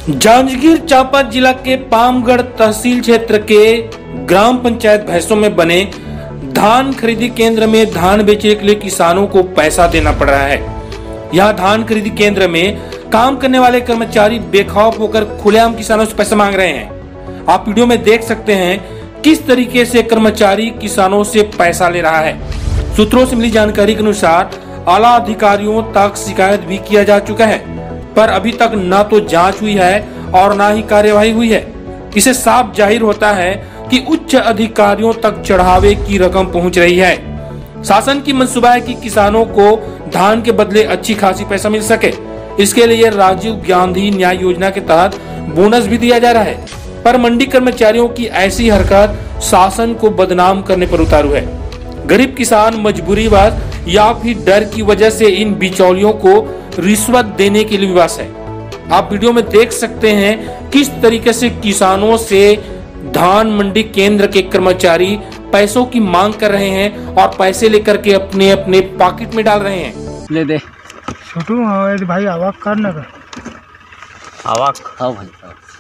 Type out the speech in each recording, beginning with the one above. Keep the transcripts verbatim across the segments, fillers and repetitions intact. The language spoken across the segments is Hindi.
जांजगीर चांपा जिला के पामगढ़ तहसील क्षेत्र के ग्राम पंचायत भैंसों में बने धान खरीदी केंद्र में धान बेचने के लिए किसानों को पैसा देना पड़ रहा है। यह धान खरीदी केंद्र में काम करने वाले कर्मचारी बेखौफ होकर खुलेआम किसानों से पैसा मांग रहे हैं। आप वीडियो में देख सकते हैं किस तरीके से कर्मचारी किसानों से पैसा ले रहा है। सूत्रों से मिली जानकारी के अनुसार आला अधिकारियों तक शिकायत भी किया जा चुका है, पर अभी तक न तो जांच हुई है और न ही कार्यवाही हुई है। इसे साफ जाहिर होता है कि उच्च अधिकारियों तक चढ़ावे की रकम पहुंच रही है। शासन की मंसूबा है कि किसानों को धान के बदले अच्छी खासी पैसा मिल सके। इसके लिए राजीव गांधी न्याय योजना के तहत बोनस भी दिया जा रहा है, पर मंडी कर्मचारियों की ऐसी हरकत शासन को बदनाम करने पर उतारू है। गरीब किसान मजबूरीवश या फिर डर की वजह से इन बिचौलियों को रिश्वत देने के लिए विवश है। आप वीडियो में देख सकते हैं किस तरीके से किसानों से धान मंडी केंद्र के कर्मचारी पैसों की मांग कर रहे हैं और पैसे लेकर के अपने अपने पॉकेट में डाल रहे हैं। ले दे छोटू भाई आवाक कर ना कर आवाक हाँ भाई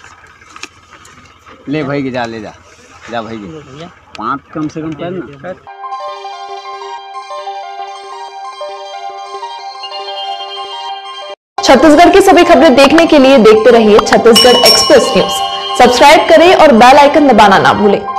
ले भाई के जा ले जा जा भाई पाँच कम से कम कर ना। छत्तीसगढ़ की सभी खबरें देखने के लिए देखते रहिए छत्तीसगढ़ एक्सप्रेस न्यूज। सब्सक्राइब करें और बेल आइकन दबाना ना भूलें।